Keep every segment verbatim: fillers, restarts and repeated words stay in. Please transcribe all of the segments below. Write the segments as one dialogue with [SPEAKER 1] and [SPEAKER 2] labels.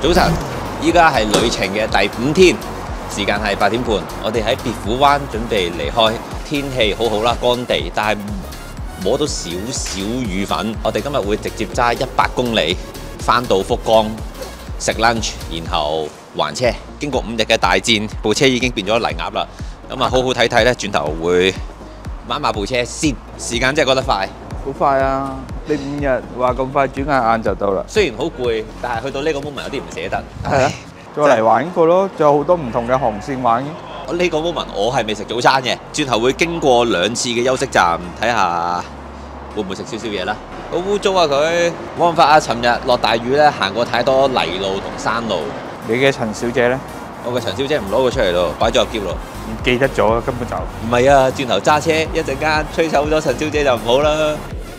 [SPEAKER 1] 早晨，依家係旅程嘅第五天，時間係八點半，我哋喺別府灣準備離開，天氣好好啦，乾地，但係摸到少少雨粉。我哋今日會直接揸一百公里翻到福岡食 lunch， 然後還車。經過五日嘅大戰，部車已經變咗泥鴨啦。咁啊，好好睇睇咧，轉頭會抹抹部車先。時間真係過得快。
[SPEAKER 2] 好快啊！你五日話咁快，轉眼眼就到啦。
[SPEAKER 1] 雖然好攰，但係去到呢個 moment 有啲唔捨得。
[SPEAKER 2] 係啊，再嚟玩過咯，仲有好多唔同嘅航線玩。
[SPEAKER 1] 呢個 moment 我係未食早餐嘅，轉頭會經過兩次嘅休息站，睇下會唔會食少少嘢啦。好污糟啊佢！冇辦法啊，尋日落大雨咧，行過太多泥路同山路。
[SPEAKER 2] 你嘅陳小姐咧？
[SPEAKER 1] 我嘅陳小姐唔攞佢出嚟咯，擺咗入篋咯。
[SPEAKER 2] 唔記得咗，根本就
[SPEAKER 1] 唔係啊！轉頭揸車一陣間吹走咗陳小姐就唔好啦。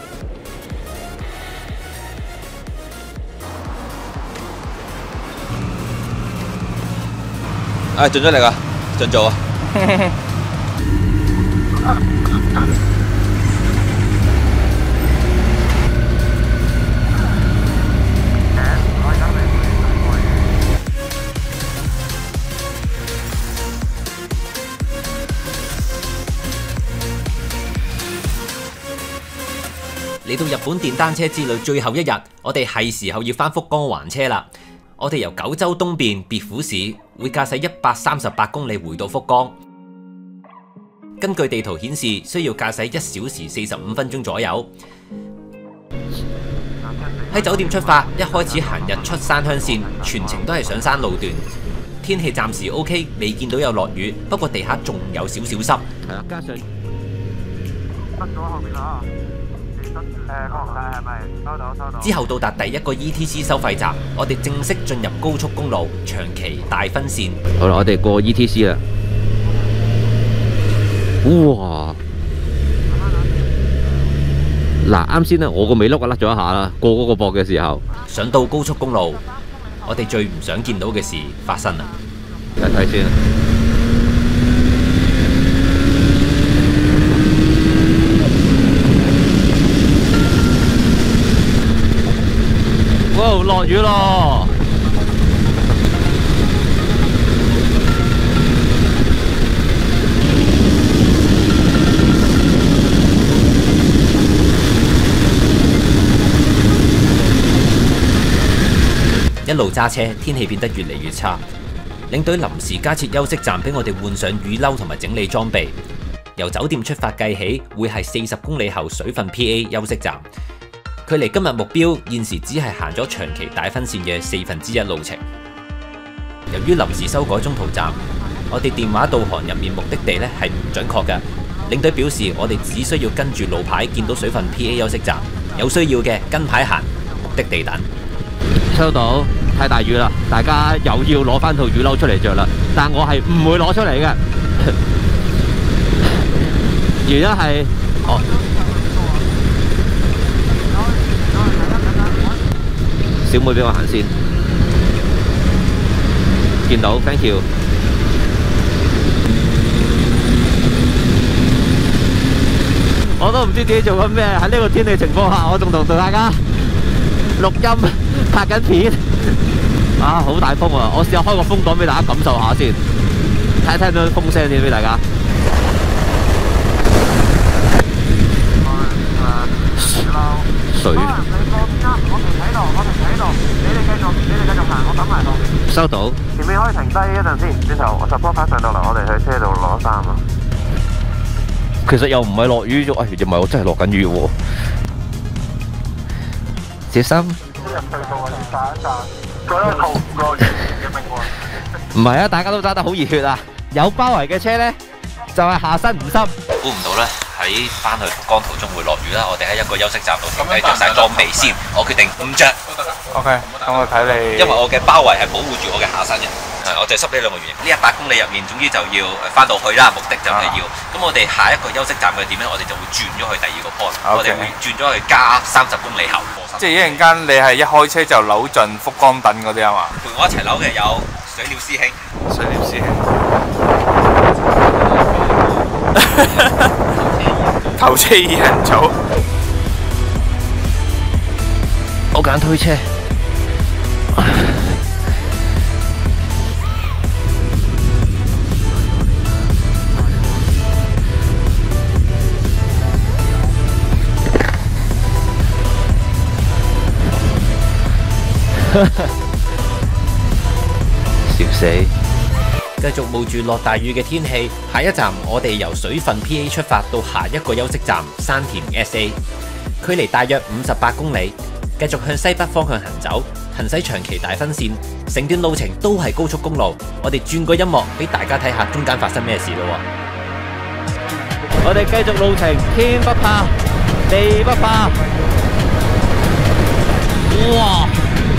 [SPEAKER 1] 唉，盡咗力啊，盡做啊！
[SPEAKER 3] 嚟到日本電單車之旅最後一日，我哋係時候要返福岡還車啦。 我哋由九州東邊別府市會駕駛一百三十八公里回到福岡。根據地圖顯示，需要駕駛一小時四十五分鐘左右。喺酒店出發，一開始行日出山鄉線，全程都係上山路段。天氣暫時 OK， 未見到有落雨，不過地下仲有少少濕。係啊，加上塞咗後面啦。 之後到達第一個 E T C 收費站，我哋正式進入高速公路長崎大分線。
[SPEAKER 4] 好啦，我哋過 E T C 啦。哇！嗱，啱先咧，我個尾轆啊甩咗一下啦，過嗰個膊嘅時候。
[SPEAKER 3] 上到高速公路，我哋最唔想見到嘅事發生啦。
[SPEAKER 4] 睇睇先。 哇！落雨咯！
[SPEAKER 3] 一路揸車，天氣變得越嚟越差。領隊臨時加設休息站俾我哋換上雨褸同埋整理裝備。由酒店出發計起，會係四十公里後水分 P A 休息站。 距離今日目標現時只係行咗長崎大分線嘅四分之一路程。由於臨時修改中途站，我哋電話導航入面目的地咧係唔準確嘅。領隊表示我哋只需要跟住路牌見到水分 P A 休息站，有需要嘅跟牌行，目的地等。
[SPEAKER 4] 收到，太大雨啦，大家又要攞翻套雨褸出嚟着啦。但我係唔會攞出嚟嘅，原因係哦。 小妹俾我行先，見到 ，thank you。我都唔知自己做緊咩，喺呢個天氣情況下，我仲同大家錄音拍緊片。啊，好大風啊！我試下開個風檔俾大家感受下先，睇聽到風聲先俾大家。水。 收到。前面可以停低一陣先，轉頭我十波翻上到嚟，我哋去車度攞衫啊。其實又唔係落雨啫，哎，又唔係我真係落緊雨喎。小心。唔係啊，大家都揸得好熱血啊！有包圍嘅車咧，就係下身唔濕。
[SPEAKER 1] 估唔到咧，喺翻去福岡途中會落雨啦。我哋喺一個休息站度停低着晒裝備先，我決定唔着。
[SPEAKER 2] OK，咁我睇你。
[SPEAKER 1] 因為我嘅包圍係保護住我嘅下身嘅，係我就係濕呢兩個原因。呢一百公里入面，總之就要翻到去啦，目的就係要。咁、啊、我哋下一個休息站嘅點咧，我哋就會轉咗去第二個 point， 我哋會轉咗去加三十公里後。
[SPEAKER 2] 即係一陣間你係一開車就扭盡福岡等嗰啲啊嘛？
[SPEAKER 1] 陪我一齊扭嘅有水鳥師兄。
[SPEAKER 2] 水鳥師兄。頭車二人組。
[SPEAKER 4] 我揀推車。 笑死！
[SPEAKER 3] 繼續冒住落大雨嘅天氣，下一站我哋由水分 P A 出發到下一個休息站山田 S A， 距離大約五十八公里，繼續向西北方向行走，行駛長崎大分線，成段路程都係高速公路。我哋轉個音樂俾大家睇下中間發生咩事咯。
[SPEAKER 4] 我哋繼續路程，天不怕地不怕。哇！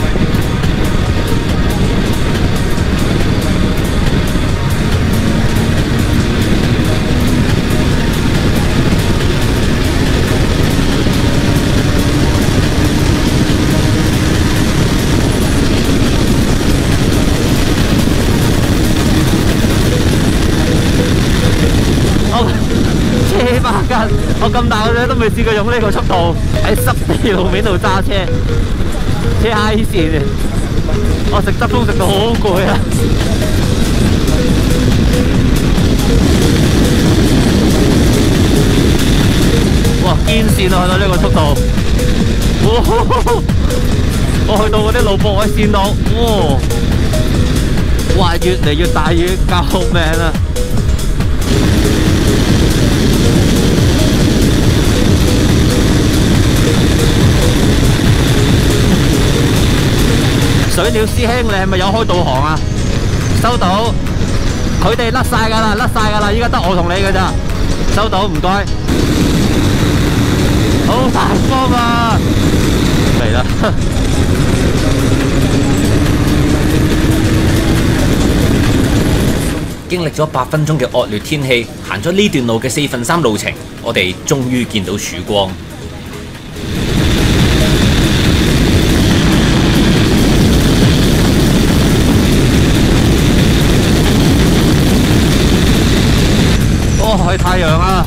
[SPEAKER 4] 我咁大個仔都未試過用呢個速度喺濕地路面度揸車，車嗨線，我食汁風食到好攰啊！哇，堅線啊，去到呢個速度，我去到嗰啲路駁位線度，哇，哇，越嚟越大雨，救命啊！水鳥師兄，你係咪有開導航啊？收到，佢哋甩晒㗎啦，甩晒㗎啦，依家得我同你㗎咋。收到，唔該。好大風啊！嚟啦！
[SPEAKER 3] 經歷咗八分鐘嘅惡劣天氣，行咗呢段路嘅四分三路程，我哋終於見到曙光。哦，係太陽啊！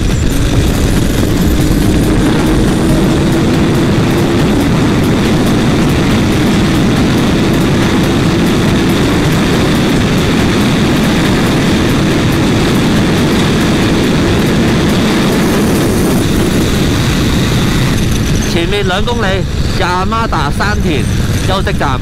[SPEAKER 3] 前面兩公里，亞麻達山田休息站。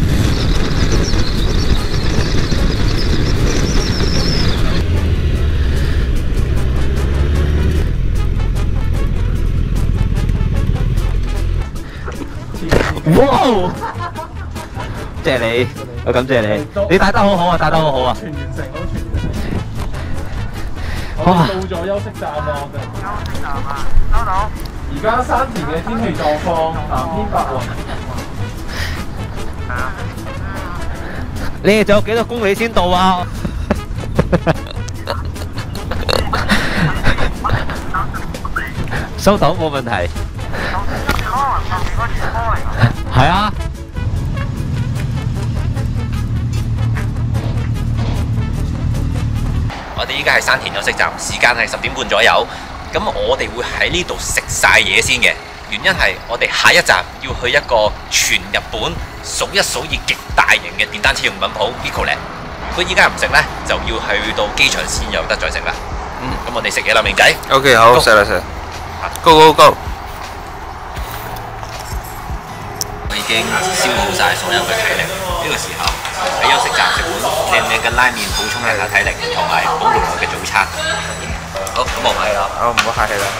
[SPEAKER 3] 哇！謝你，我感謝你，你帶得好好啊，帶得好好啊！
[SPEAKER 5] 全完成，好全完成。我哋到咗休息站啦，我哋。休息站啊，收到。而家山田嘅天氣狀況南天白雲。係啊。
[SPEAKER 4] 你哋仲有幾多公里先到啊？收到，冇問題。係啊。
[SPEAKER 3] 我哋依家係山田休息站，時間係十點半左右。咁我哋會喺呢度食晒嘢先嘅，原因係我哋下一站要去一個全日本數一數二極大型嘅電單車用品鋪 Vicole。如果依家唔食呢，就要去到機場先有得再食啦。嗯，咁我哋食嘢啦，明仔。
[SPEAKER 2] OK， 好，食啦食。Go go go！
[SPEAKER 3] 我已經消耗晒所有嘅體力，呢個時候喺休息站食碗靚靚嘅拉麵，補充一下體力，同埋保護我嘅早餐。好，咁我買啦。
[SPEAKER 2] 好，唔好客氣啦。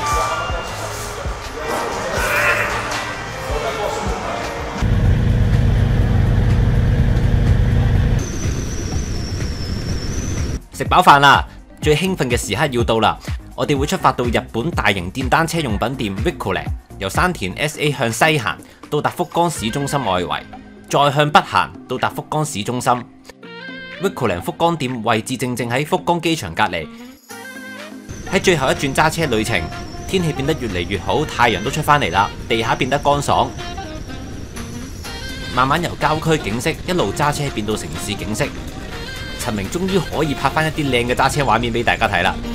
[SPEAKER 3] 食飽飯啦，最興奮嘅時刻要到啦！我哋會出發到日本大型電單車用品店 Vicole， 由山田 S A 向西行，到達福岡市中心外圍，再向北行，到達福岡市中心。Vicole 福岡店位置正正喺福岡機場隔離。喺最後一轉揸車旅程，天氣變得越嚟越好，太陽都出返嚟啦，地下變得乾爽，慢慢由郊區景色一路揸車變到城市景色。陳明終於可以拍返一啲靚嘅揸車畫面俾大家睇啦！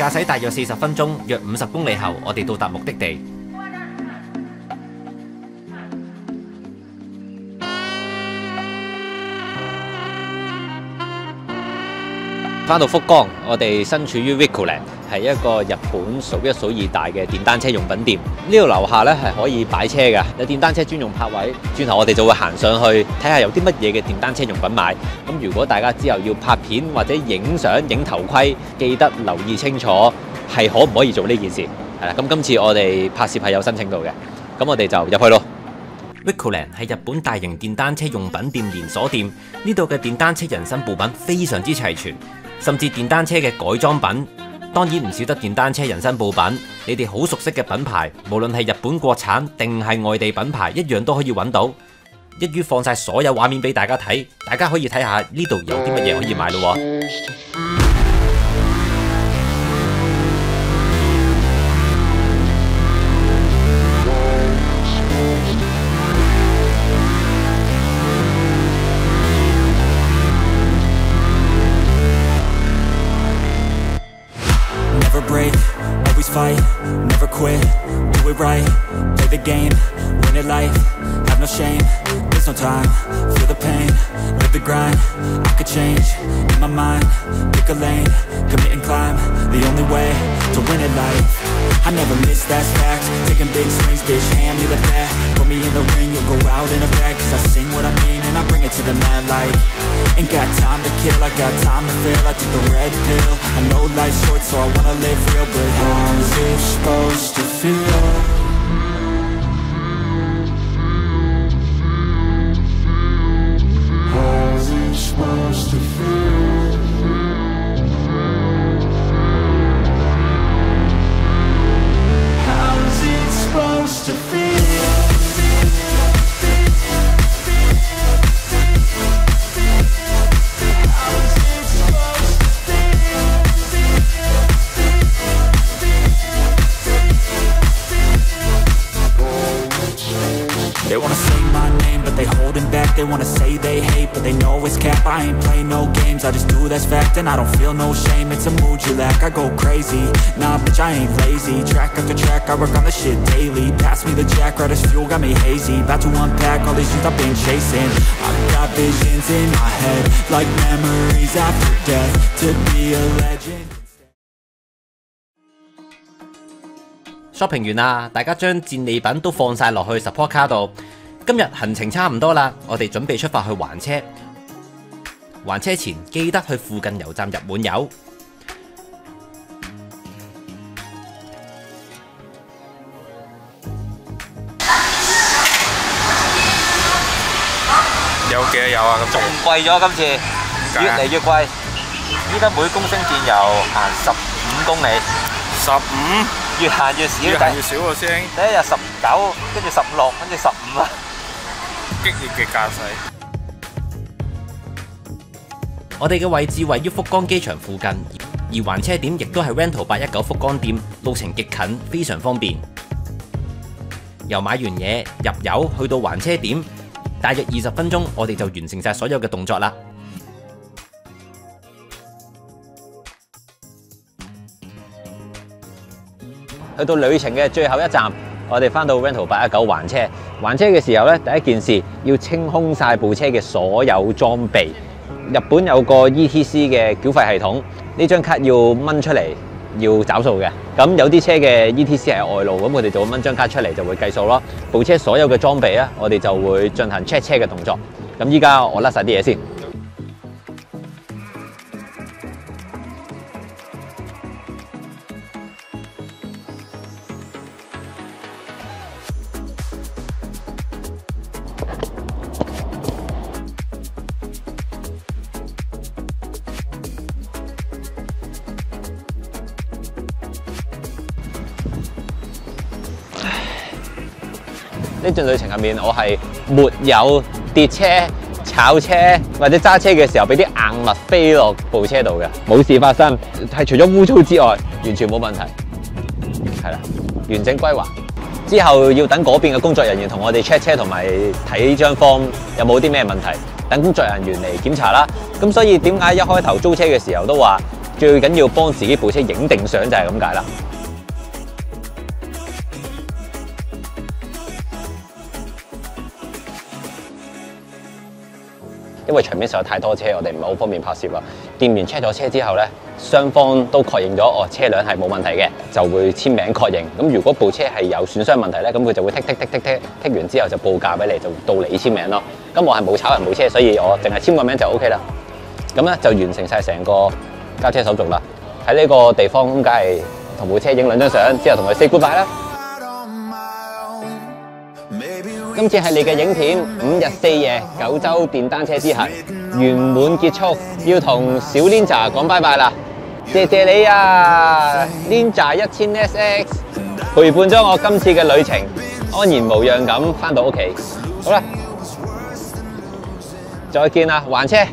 [SPEAKER 3] 駕駛大約四十分鐘，約五十公里後，我哋到達目的地。
[SPEAKER 1] 翻到福岡，我哋身處於 Wikoland， 係一個日本數一數二大嘅電單車用品店。呢度樓下咧係可以擺車㗎，有電單車專用泊位。轉頭我哋就會行上去睇下有啲乜嘢嘅電單車用品買。咁如果大家之後要拍片或者影相、影頭盔，記得留意清楚係可唔可以做呢件事。係啦，咁今次我哋拍攝係有申請到嘅，咁我哋就入去咯。
[SPEAKER 3] Wikoland 係日本大型電單車用品店連鎖店，呢度嘅電單車人身部品非常之齊全。甚至電單車嘅改裝品，當然唔少得電單車人身部品。你哋好熟悉嘅品牌，無論係日本國產定係外地品牌，一樣都可以揾到。一於放晒所有畫面俾大家睇，大家可以睇下呢度有啲乜嘢可以買咯。
[SPEAKER 6] Fight, never quit, do it right, play the game, win it life, have no shame, there's no time, feel the pain, live the grind, I could change, in my mind, pick a lane, commit and climb, the only way to win it life, I never miss, that's fact, taking big swings, bitch, hand me the bat, put me in the ring, you'll go out in a bag, cause I sing what I mean and I bring it to the mad light, ain't got time to kill, I got time to feel, I took the red pill, I know life's short so I wanna live real, but how's it supposed to feel? How's it supposed to feel? How's it supposed to feel? They wanna say my name, but they holding back. They wanna say they hate, but they know it's cap. I ain't play no games, I just do that's fact. And I don't feel no shame, it's a mood you lack. I go crazy, nah bitch I ain't lazy. Track after track, I work on this shit daily. Pass me the jack, right as fuel, got me hazy. About to unpack all these things I've been chasing. I've got visions in my head, like memories after death. To be a legend.
[SPEAKER 3] shopping 完啦，大家將戰利品都放晒落去 support 卡度。今日行程差唔多啦，我哋準備出發去還車。還車前記得去附近油站入滿油。
[SPEAKER 2] 有幾多油啊？咁
[SPEAKER 1] 仲貴咗今次，越嚟越貴。依家每公升電油行十五公里，
[SPEAKER 2] 十五，
[SPEAKER 1] 越行越少，
[SPEAKER 2] 越行越少喎，師兄。
[SPEAKER 1] 第一日十九，跟住十六，跟住十五啊！
[SPEAKER 2] 激烈嘅駕駛。
[SPEAKER 3] 我哋嘅位置位於福岡機場附近，而還車點亦都係 Rental 八一九福岡店，路程極近，非常方便。由買完嘢入油去到還車點，大約二十分鐘，我哋就完成晒所有嘅動作啦。
[SPEAKER 1] 去到旅程嘅最後一站，我哋翻到 Rental 八一九還車。還車嘅時候咧，第一件事要清空晒部車嘅所有裝備。日本有個 E T C 嘅繳費系統，呢張卡要掹出嚟，要找數嘅。咁有啲車嘅 E T C 係外露，咁佢哋就會掹張卡出嚟就會計數咯。部車所有嘅裝備咧，我哋就會進行 check 車嘅動作。咁依家我甩晒啲嘢先。呢段旅程入面，我係沒有跌車、炒車或者揸車嘅時候俾啲硬物飛落部車度嘅，冇事發生。係除咗污糟之外，完全冇問題。係啦，完整歸還。之後要等嗰邊嘅工作人員同我哋 check 車同埋睇張 form 有冇啲咩問題，等工作人員嚟檢查啦。咁所以點解一開頭租車嘅時候都話最緊要幫自己部車影定相就係咁解啦。因為場面實在太多車，我哋唔係好方便拍攝啦。店員 check 咗車之後咧，雙方都確認咗哦車輛係冇問題嘅，就會簽名確認。咁如果部車係有損傷問題咧，咁佢就會剔剔剔剔剔剔完之後就報價俾你，就到你簽名咯。咁我係冇炒人冇車，所以我淨係簽個名就 O K 啦。咁咧就完成晒成個交車手續啦。喺呢個地方咁，梗係同部車影兩張相，之後同佢 say goodbye 啦。今次係你嘅影片五日四夜九州電單車之行圓滿結束，要同小 Ninja 講拜拜啦！謝謝你啊 ，Ninja 一千 S X 陪伴咗我今次嘅旅程，安然無恙咁返到屋企。好啦，再見啦，還車！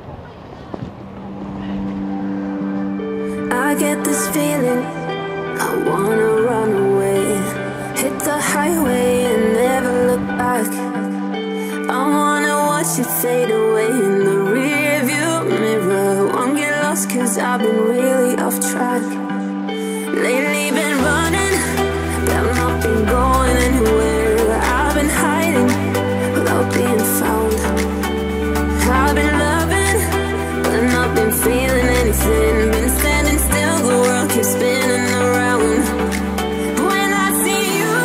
[SPEAKER 7] I get this feeling, I wanna run away, hit the highway and never look back. I wanna watch it fade away in the rearview mirror. Won't get lost cause I've been really off track. Lately been running, but I've not been going anywhere. I've been hiding without being found. I've been loving, but not been feeling anything. Been standing still, the world keeps spinning around. When I see you,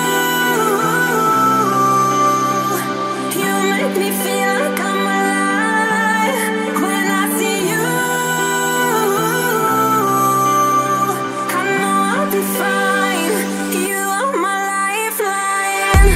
[SPEAKER 7] you make me feel like I'm alive. When I see you, I know I'll be fine. You are my lifeline.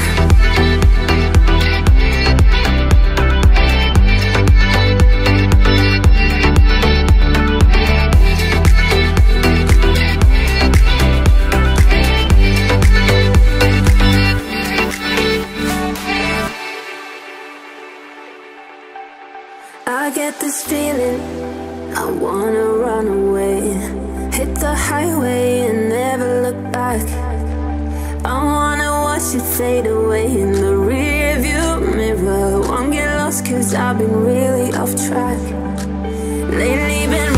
[SPEAKER 7] I get this feeling, I wanna run away, hit the highway and never look back. I wanna watch it fade away in the rearview mirror. Won't get lost cause I've been really off track. Lately been